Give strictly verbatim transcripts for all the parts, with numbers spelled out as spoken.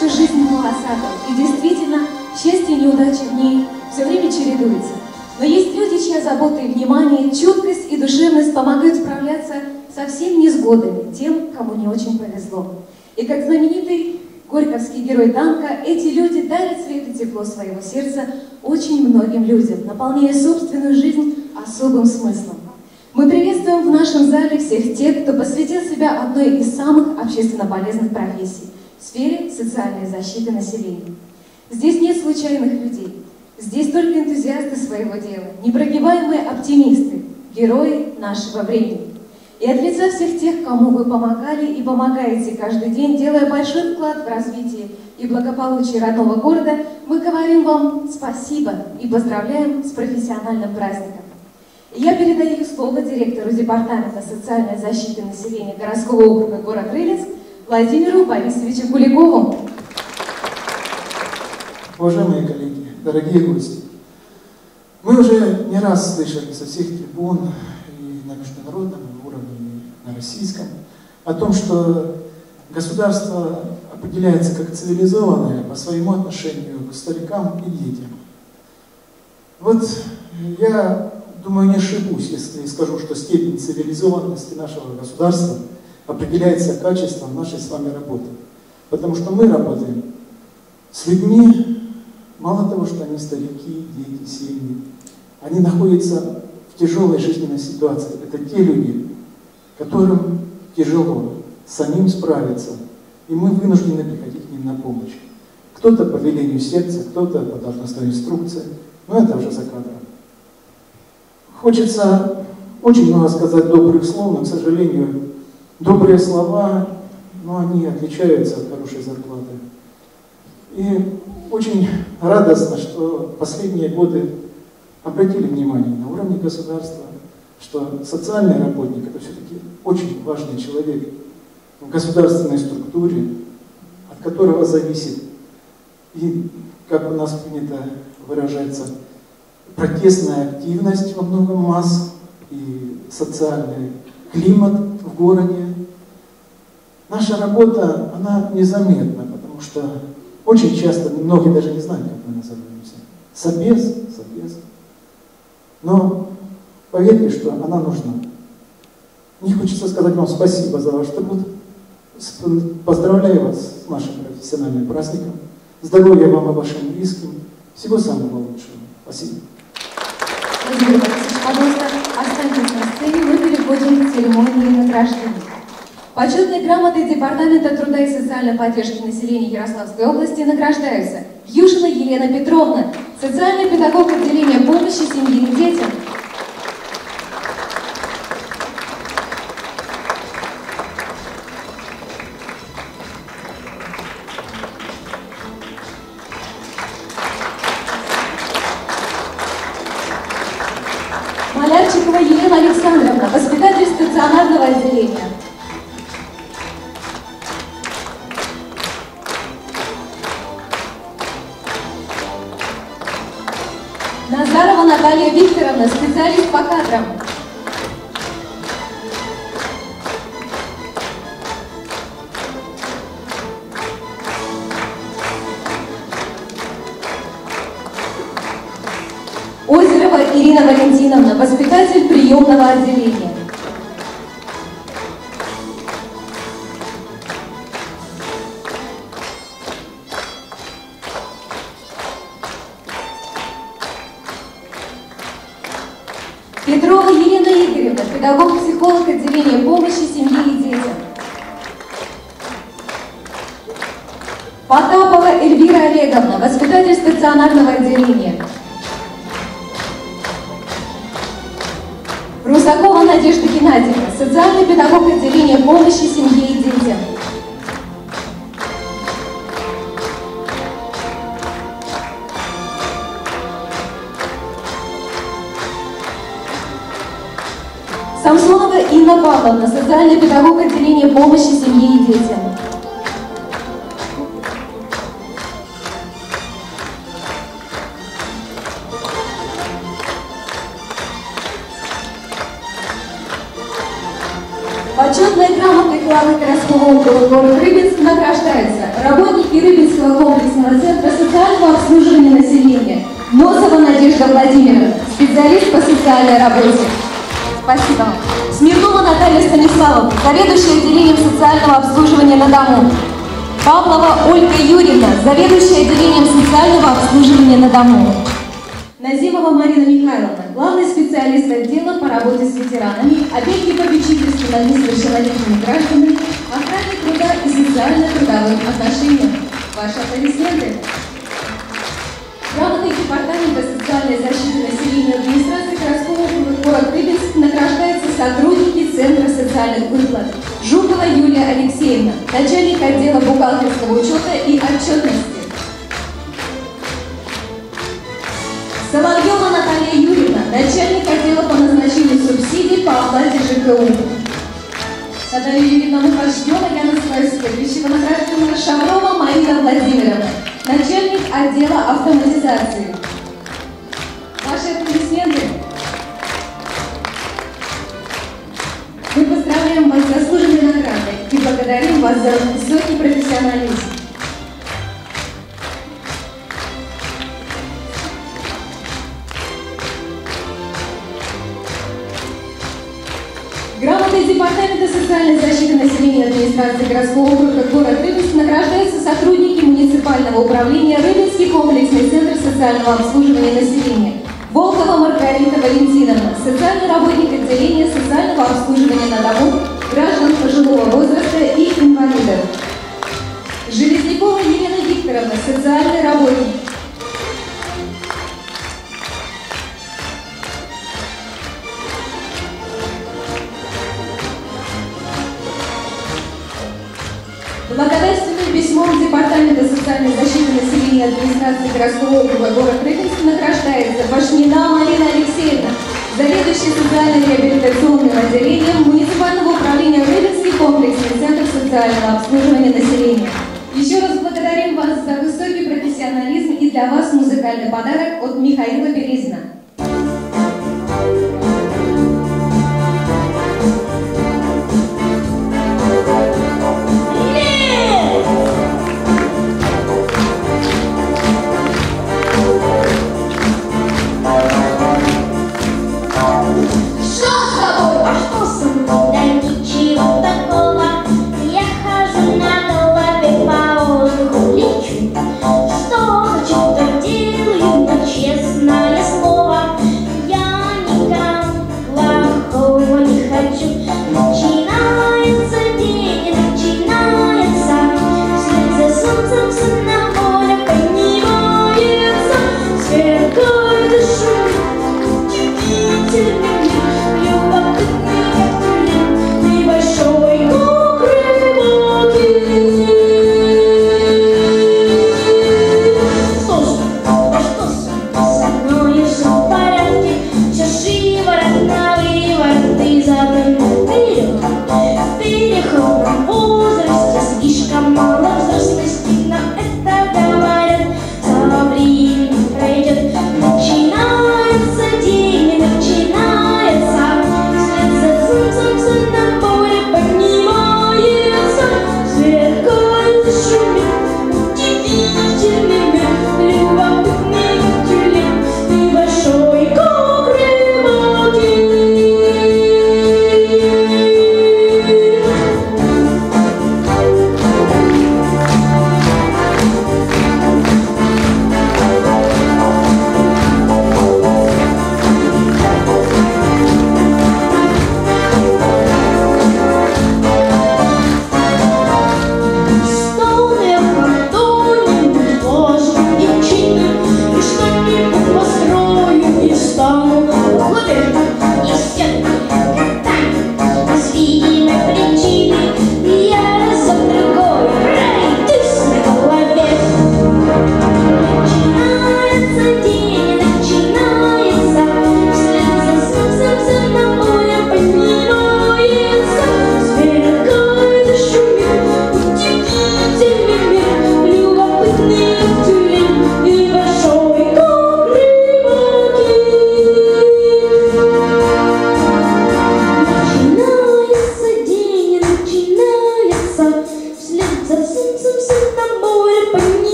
что жизнь полосата, и действительно, счастье и неудачи в ней все время чередуются. Но есть люди, чья забота и внимание, чуткость и душевность помогают справляться со всеми невзгодами, тем, кому не очень повезло. И как знаменитый горьковский герой танка, эти люди дарят свет и тепло своего сердца очень многим людям, наполняя собственную жизнь особым смыслом. Мы приветствуем в нашем зале всех тех, кто посвятил себя одной из самых общественно полезных профессий в сфере социальной защиты населения. Здесь нет случайных людей, здесь только энтузиасты своего дела, непрогибаемые оптимисты, герои нашего времени. И от лица всех тех, кому вы помогали и помогаете каждый день, делая большой вклад в развитие и благополучие родного города, мы говорим вам спасибо и поздравляем с профессиональным праздником. И я передаю слово директору Департамента социальной защиты населения городского округа город Рыльск Владимиру Борисовичу Куликову. Уважаемые коллеги, дорогие гости, мы уже не раз слышали со всех трибун и на международном уровне, и на российском, о том, что государство определяется как цивилизованное по своему отношению к старикам и детям. Вот я думаю, не ошибусь, если скажу, что степень цивилизованности нашего государства определяется качеством нашей с вами работы. Потому что мы работаем с людьми, мало того, что они старики, дети, семьи, они находятся в тяжелой жизненной ситуации. Это те люди, которым тяжело самим справиться, и мы вынуждены приходить к ним на помощь. Кто-то по велению сердца, кто-то по должностной инструкции, но это уже за кадром. Хочется очень много сказать добрых слов, но, к сожалению, добрые слова, но они отличаются от хорошей зарплаты. И очень радостно, что последние годы обратили внимание на уровне государства, что социальный работник – это все-таки очень важный человек в государственной структуре, от которого зависит и, как у нас принято выражаться, протестная активность во многом масс и социальный климат в городе. Наша работа, она незаметна, потому что очень часто многие даже не знают, как мы называемся. Собес, собес. Но поверьте, что она нужна. Мне хочется сказать вам спасибо за ваш труд. Поздравляю вас с нашим профессиональным праздником. Здоровья вам и вашим близким. Всего самого лучшего. Спасибо. Владимир Борисович, пожалуйста, останьтесь на сцене, мы переходим к церемонии награждения. Почетной грамотой Департамента труда и социальной поддержки населения Ярославской области награждаются Юшина Елена Петровна, социальный педагог отделения помощи семье и детям. Малярчикова Елена Александровна, воспитатель стационарного отделения. Назарова Наталья Викторовна, специалист по кадрам. Озерова Ирина Валентиновна, воспитатель приемного отделения. Петрова Елена Игоревна, педагог-психолог отделения помощи семье и детям. Потапова Эльвира Олеговна, воспитатель стационарного отделения. Русакова Надежда Геннадьевна, социальный педагог отделения помощи семье и детям. Самсонова Инна Павловна, социальный педагог отделения помощи семье и детям. Почетной грамотой главы городского округа города Рыбинск награждаются работники Рыбинского комплексного центра социального обслуживания населения. Носова Надежда Владимировна, специалист по социальной работе. Спасибо вам. Смирнова Наталья Станиславовна, заведующая отделением социального обслуживания на дому. Павлова Ольга Юрьевна, заведующая отделением социального обслуживания на дому. Назимова Марина Михайловна, главный специалист отдела по работе с ветеранами, опеки попечительства над несовершеннолетними гражданами, охране труда и социально-трудовым отношениям. Ваши аплодисменты. Грамотой Департамента социальной защиты населения администрации городского округа город Рыбинск награждаются сотрудники Центра социальных выплат. Жукова Юлия Алексеевна, начальник отдела бухгалтерского учета и отчетности. Соловьева Наталья Юрьевна, начальник отдела по назначению субсидий по оплате ЖКУ. Наталья Юрьевна, мы вас ждем, а я называю следующего награжденного. Шаврова Марина Владимировна, начальник отдела автоматизации. Ваши аплодисменты. Мы поздравляем вас с заслуженной наградой и благодарим вас за высокий профессионализм. Грамотой Департамента социальной защиты населения администрации городского округа город Рыбинск награждаются сотрудники муниципального управления Рыбинский комплексный центр социального обслуживания населения. Волкова Маргарита Валентиновна, социальный работник отделения социального обслуживания на дому граждан пожилого возраста и инвалидов. Железнякова Елена Викторовна, социальный работник. Благодарственным письмом Департамента социальной защиты населения администрации городского округа город Рыбинск награждается Башнина Марина Алексеевна, заведующая социально-реабилитационным отделением муниципального управления Рыбинский комплексный центр социального обслуживания населения. Еще раз благодарим вас за высокий профессионализм и для вас музыкальный подарок от Михаила Березина. Что хочу, так делаю, так честное слово.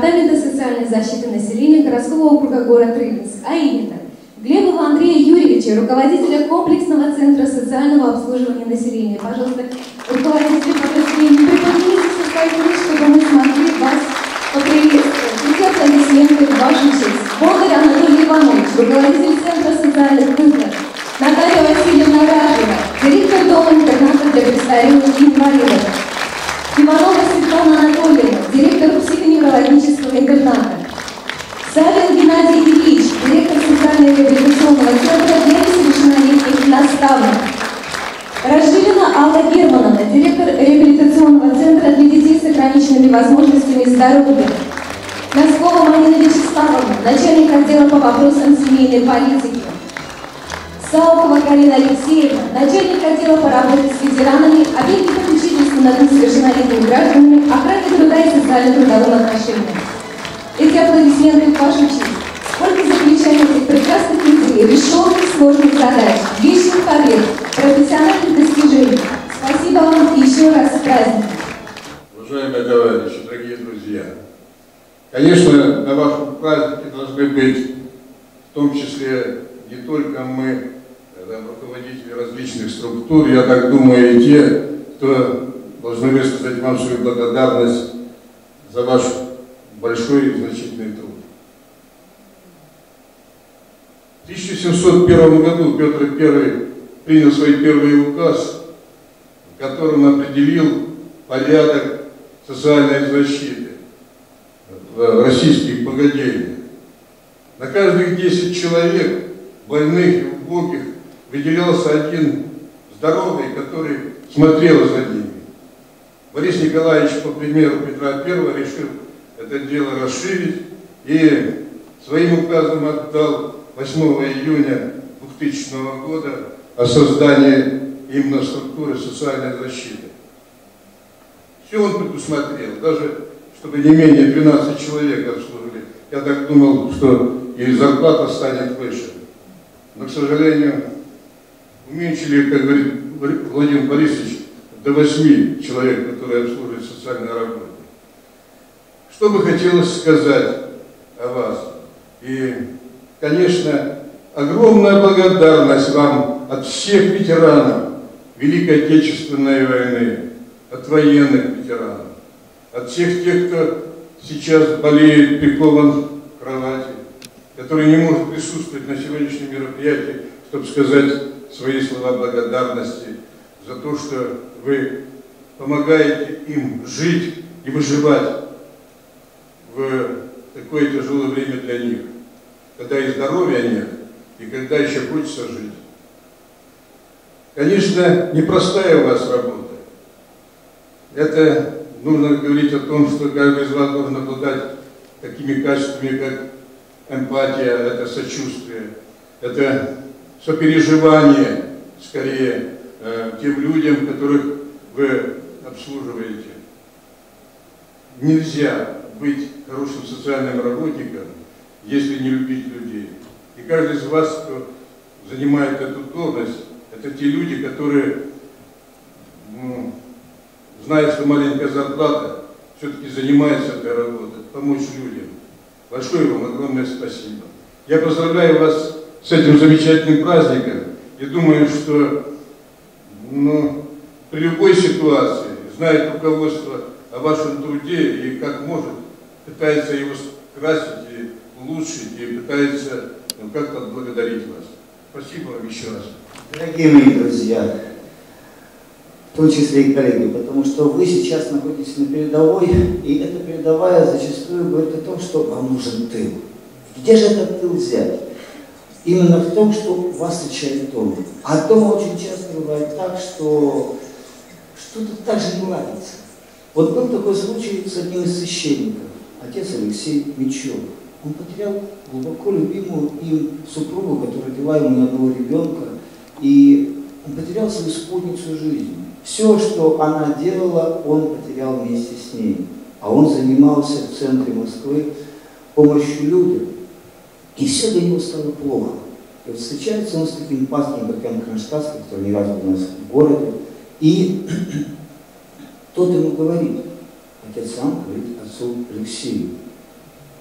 Департамента социальной защиты населения городского округа город Рыбинск, а именно Глебова Андрея Юрьевича, руководителя комплексного центра социального обслуживания населения. Пожалуйста, руководители подразделений, приподнимитесь со своих мест, чтобы мы смогли вас поприветствовать. Эти аплодисменты в вашу честь. Бондарь Анатолий Иванович, руководитель центра социальных выплат. Наталья Васильевна Ражева, директор дома-интерната для престарелых и инвалидов. Иванова Светлана Анатольевна, директор психоневрологического интерната. Савин Геннадий Ильич, директор социально-реабилитационного центра для несовершеннолетних наставников. Разжилина Алла Германовна, директор реабилитационного центра для детей с ограниченными возможностями здоровья. Носкова Марина Вячеславовна, начальник отдела по вопросам семейной политики. Саукова Галина Алексеевна, начальник отдела по работе с ветеранами, объекте попечительства над несовершеннолетними гражданами, охране труда и социально-трудовым отношениям. Эти аплодисменты в вашу честь. Сколько заключаем этих прекрасных людей, решенных сложных задач, вечных побед, профессиональных достижений. Спасибо вам и еще раз с праздником. Уважаемые товарищи, дорогие друзья, конечно, на вашем празднике должны быть в том числе не только мы, там, руководители различных структур, я так думаю, и те, кто должны высказать вам свою благодарность за ваш большой и значительный труд. В тысяча семьсот первом году Петр Первый принял свой первый указ, в котором определил порядок социальной защиты в российских богадельнях. На каждых десять человек, больных и убогих, выделялся один здоровый, который смотрел за ними. Борис Николаевич, по примеру Петра Первого, решил это дело расширить и своим указом отдал восьмого июня двухтысячного года о создании именно структуры социальной защиты. Все он предусмотрел, даже чтобы не менее двенадцати человек обслуживали. Я так думал, что и зарплата станет выше. Но, к сожалению, уменьшили, как говорит Владимир Борисович, до восьми человек, которые обслуживают социальные работы. Что бы хотелось сказать о вас? И, конечно, огромная благодарность вам от всех ветеранов Великой Отечественной войны, от военных ветеранов, от всех тех, кто сейчас болеет, прикован к кровати, который не может присутствовать на сегодняшнем мероприятии, чтобы сказать свои слова благодарности за то, что вы помогаете им жить и выживать в такое тяжелое время для них, когда и здоровья нет, и когда еще хочется жить. Конечно, непростая у вас работа. Это нужно говорить о том, что каждый из вас должен обладать такими качествами, как эмпатия, это сочувствие, это сопереживание, скорее, э, тем людям, которых вы обслуживаете. Нельзя быть хорошим социальным работником, если не любить людей. И каждый из вас, кто занимает эту должность, это те люди, которые, ну, зная, что маленькая зарплата, все-таки занимаются этой работой, помочь людям. Большое вам огромное спасибо. Я поздравляю вас с этим замечательным праздником и думаю, что, ну, при любой ситуации знает руководство о вашем труде и как может пытается его скрасить и улучшить, и пытается, ну, как-то отблагодарить вас. Спасибо вам еще раз. Дорогие мои друзья, в том числе и коллеги, потому что вы сейчас находитесь на передовой, и эта передовая зачастую говорит о том, что вам нужен тыл. Где же этот тыл взять? Именно в том, что вас встречает дом. А дома очень часто бывает так, что что-то так же не ладится. Вот был такой случай с одним из священников, отец Алексей Мечев. Он потерял глубоко любимую им супругу, которая родила ему ни одного ребенка, и он потерял свою спутницу жизни. Все, что она делала, он потерял вместе с ней. А он занимался в центре Москвы помощью людям. И все для него стало плохо. И вот встречается он с таким пастором, как Ян Кронштадтский, который не раз был у нас в городе, и тот ему говорит, отец сам говорит отцу Алексею: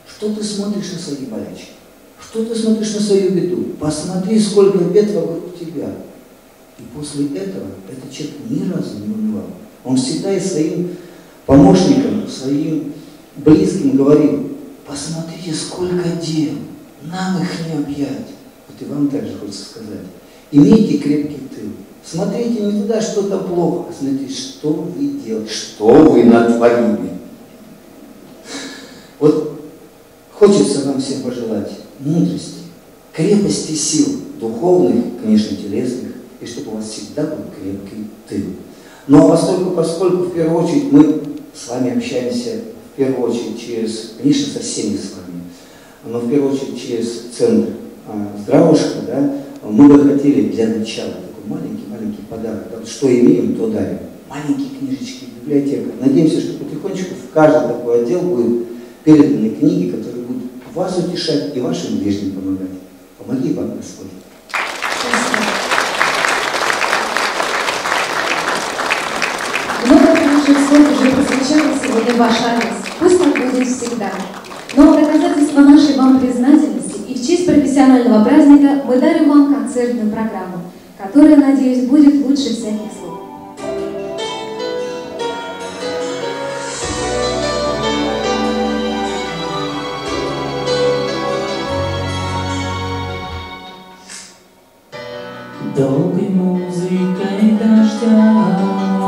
Что ты смотришь на свои болячки? Что ты смотришь на свою беду? Посмотри, сколько бед вокруг тебя. И после этого этот человек ни разу не унывал. Он всегда и своим помощникам, своим близким говорил: посмотрите, сколько дел, нам их не объять. Вот и вам также хочется сказать. Имейте крепкий тыл. Смотрите не туда, что-то плохо, а смотрите, что вы делаете, что вы натворили. Вот хочется вам всем пожелать мудрости, крепости сил, духовных, конечно, телесных, и чтобы у вас всегда был крепкий тыл. Но поскольку, поскольку в первую очередь мы с вами общаемся, в первую очередь через, конечно, со всеми с вами, но в первую очередь через центр а, Здравушка, да, мы бы хотели для начала такой маленький-маленький подарок. Да, что имеем, то дарим. Маленькие книжечки, библиотека. Надеемся, что потихонечку в каждый такой отдел будут переданы книги, которые будут вас утешать и вашим ближним помогать. Помоги вам, Господь. Много хороших слов уже прозвучало сегодня в ваш адрес. Пусть так будет всегда. Но в доказательство нашей вам признательности и в честь профессионального праздника мы дарим вам концертную программу, которая, надеюсь, будет лучше всяких слов. Долгой музыкой дождя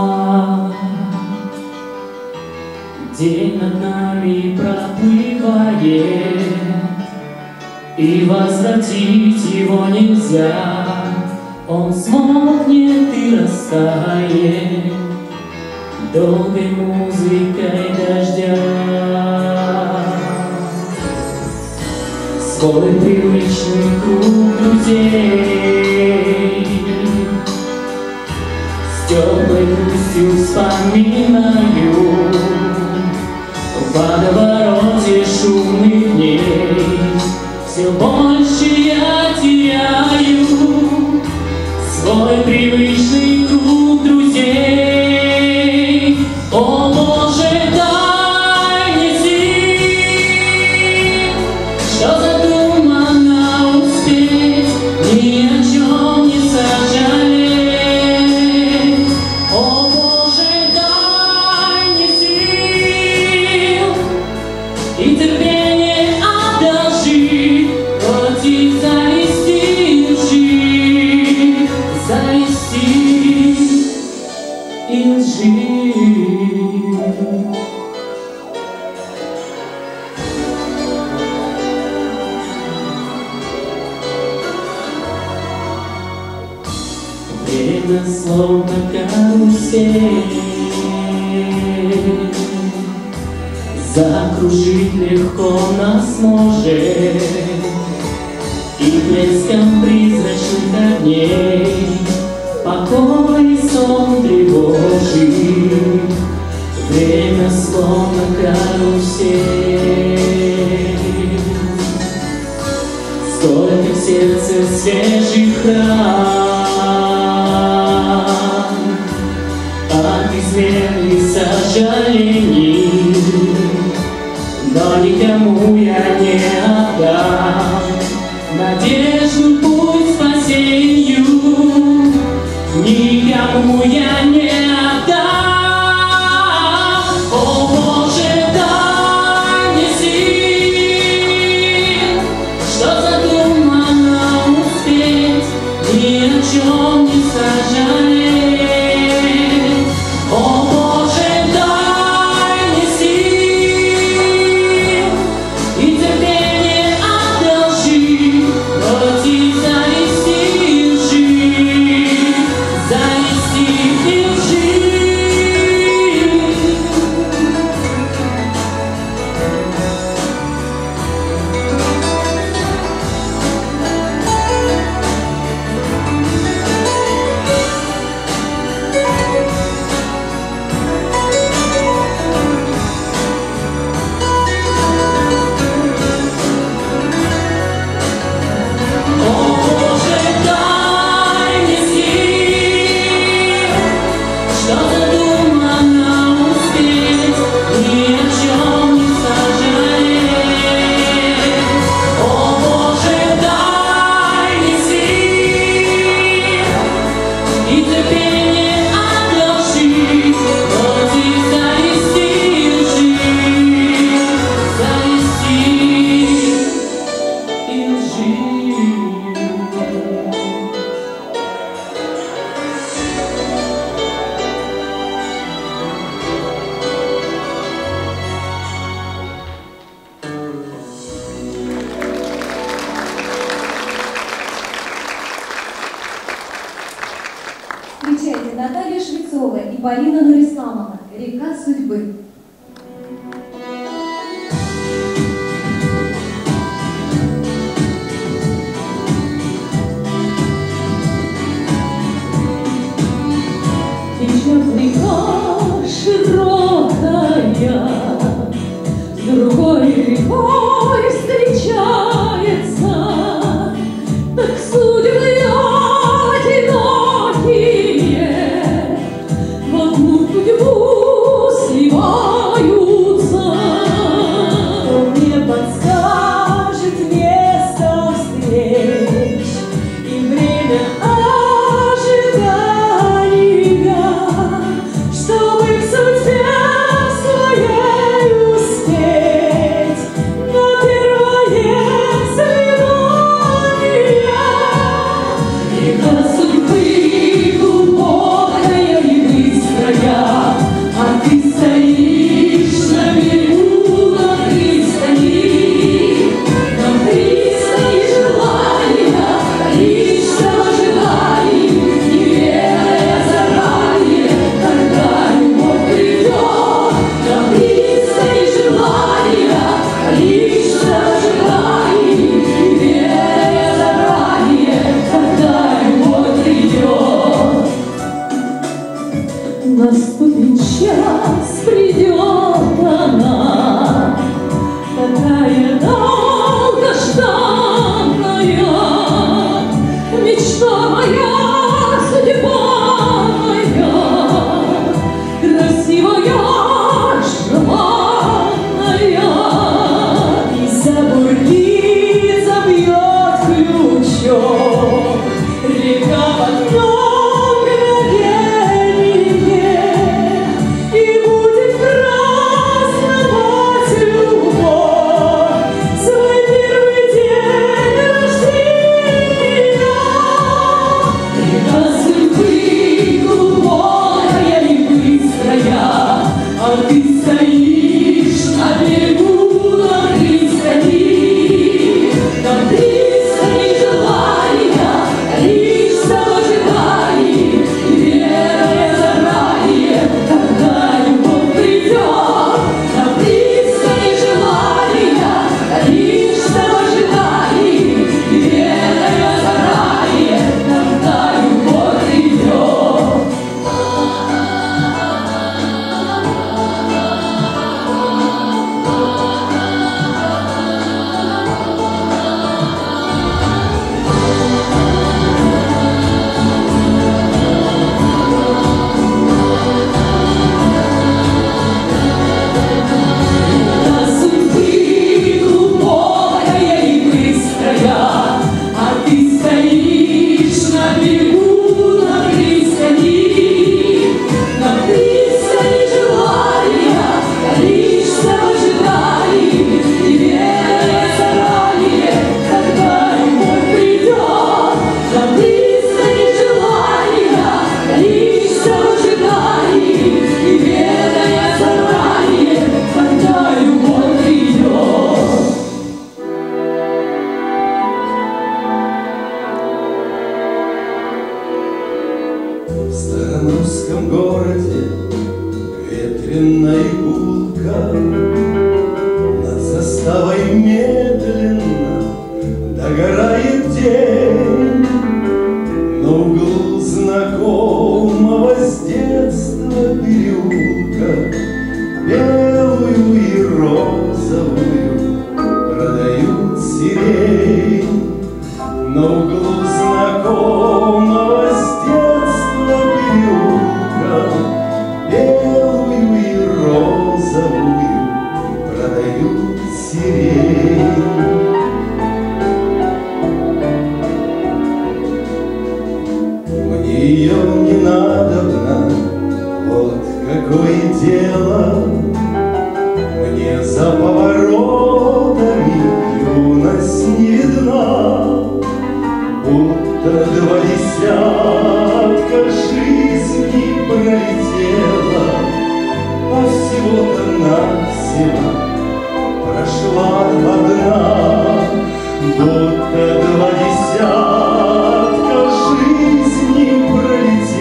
день над нами проплывает, и возвратить его нельзя. Он смолкнет и растает долгой музыкой дождя. Свой привычный круг друзей с теплой грустью вспоминаю в водовороте шумных дней. Все больше я теряю свой привычный круг друзей. О, Боже, дай мне сил, что задумано успеть, ни о чем не сожалеть. О, Боже, дай мне сил и терпение одолжи против зависти и лжи, зависти и лжи. Время словно карусель, закружить легко нас может, и блеском призрачных огней покой и сон тревожит. Время словно карусель, сколько в сердце свежих ран от измен и сожалений, но никому я не отдам надежду, путь спасению. Никому я не отдам. О, Боже, дай мне сил, что задумано успеть, ни о чем не сожалеть. О, Боже, дай мне сил и терпение одолжи против зависти и лжи, зависти и лжи. и Полина Нурисламова «Река судьбы». Течет река широкая, с другой рекой встречается, так судьбы одинокие в одну судьбу сливаются. Кто мне подскажет место встреч и время ожидания, чтобы в судьбе своей успеть на первое свидание? Река судьбы глубокая и быстрая, а ты стоишь на берегу, на пристани, на пристани желания, лишь в ожидании, не ведая заранее, когда любовь придет. На пристани желания, лишь в ожидании, не ведая заранее, когда любовь придет. Наступит час, придет она, такая долгожданная, мечта моя, судьба моя, красивая, желанная. И за бурьки забьет ключом река в одно мгновение, и будет праздновать любовь свой первый день рождения. Река судьбы глубокая и быстрая, а ты стоишь на берегу, на пристани, на пристани желания, лишь в ожидании, не ведая заранее, когда любовь придет. На пристани желания, лишь в ожидании, не ведая заранее, когда любовь придет. Река судьбы глубокая и быстрая, а ты стоишь на берегу, на пристани, на пристани желания, лишь в ожидании, не ведая заранее, когда любовь придет. На пристани желания, лишь в ожидании, не ведая заранее, когда любовь придет. В старом русском городе ветреная гулка, над заставой медленно догорает день. На углу знакомого с детства переулка белую и розовую продают сирень. На углу знакомого с детства переулка белую и розовую продают сирень. Мне ее не надобно, вот какое дело. Мне за поворотами юность не видна, будто два десятка жизней пролетело, а всего-то навсего прошла одна. Будто два десятка жизней пролетело,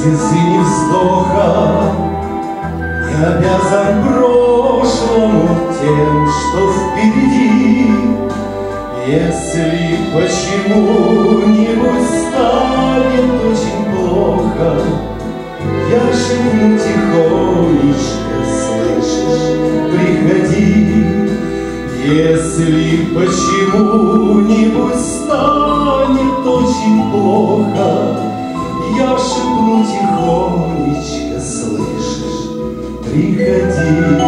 слезы, ни вздоха, не обязан прошлому тем, что впереди. Если почему-нибудь станет очень плохо, я шепну тихонечко, слышишь, приходи. Если почему-нибудь станет очень плохо, я шепну тихонечко, слышишь, приходи.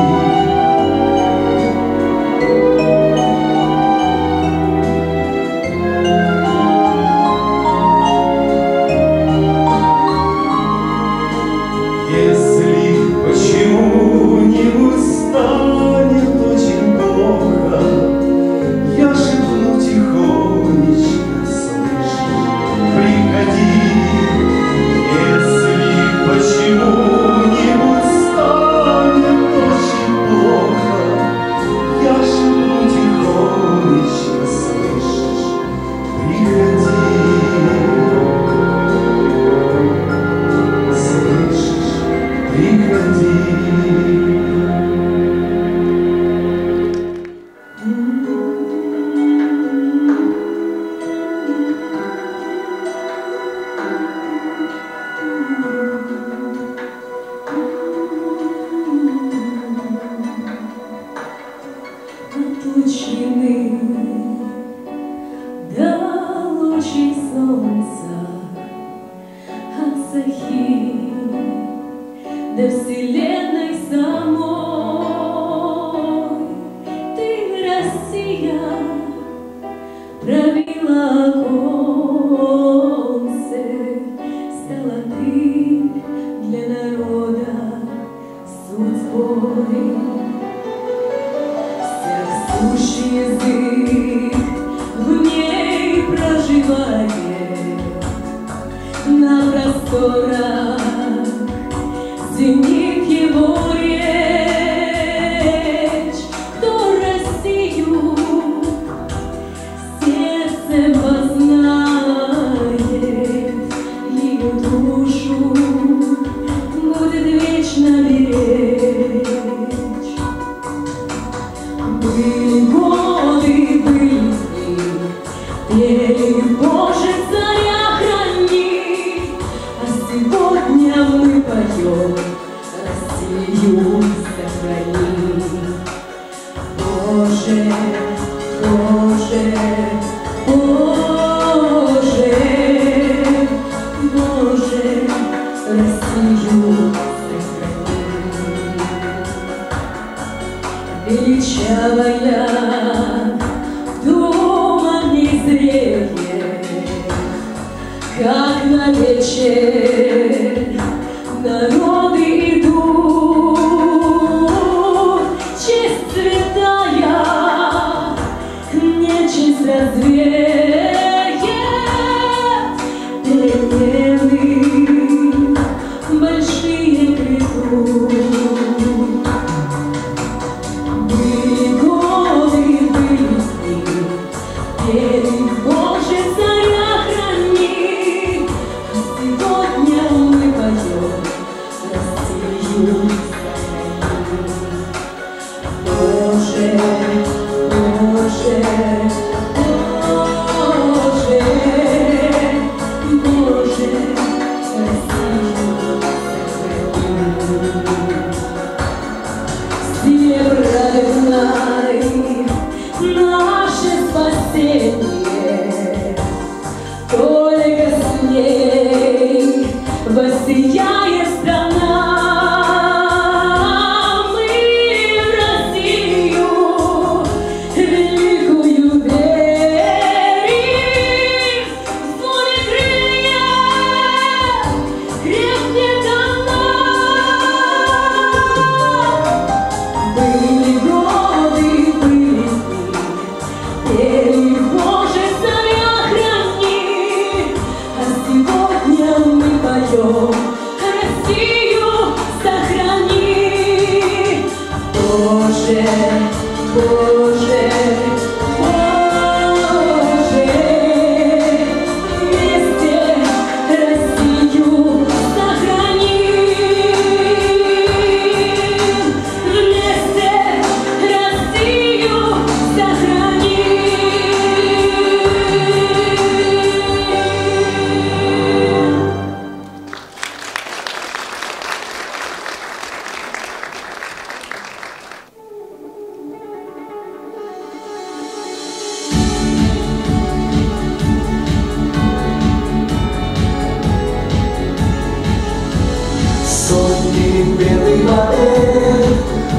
Сегодня мы поем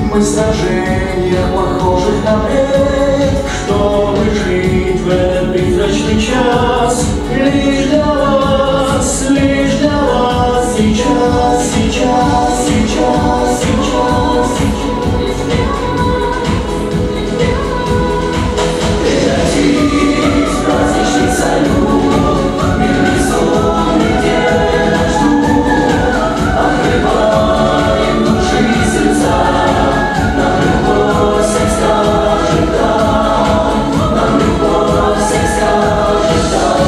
Мы в сражениях, похожих на бред, чтобы жить в этот призрачный час. Лишь для вас, лишь для вас, сейчас, сейчас, сейчас, сейчас, сейчас. Прекратись, праздничный салют, мирный сон, где нас ждут, открываем души и сердца. Нам любовь всех скажет да, нам любовь всех скажет да.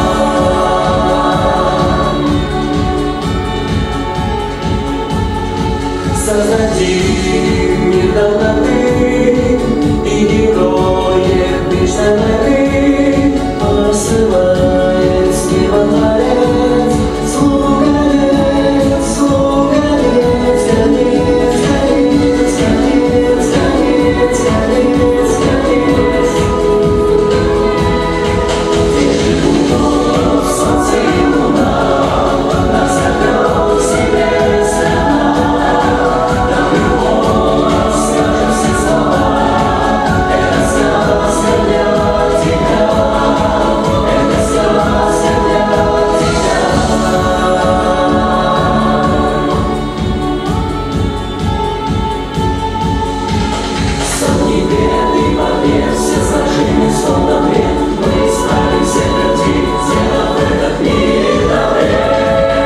Создадим мир доброты и героев вечной войны, посылает с неба Творец, слуга-нец, слуга-нец, гонец, гонец, гонец, гонец, гонец, гонец. Где живут солнце и луна, нас как себе страна. Нам любовь скажет все слова, это сказка для тебя, это сказка для тебя. Сотни бед и побед, все сражения словно бред, мы исправим все пути, сделав этот мир добрее.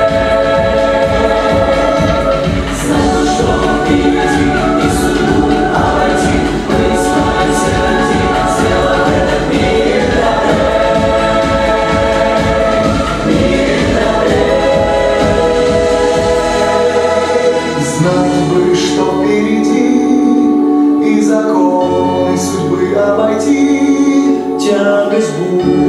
Знаем, что впереди и судьбу обойти, мы исправим все пути, сделав этот мир добрее. Мир добрее. Знать бы, что впереди, и законы судьбы обойти, тягость будет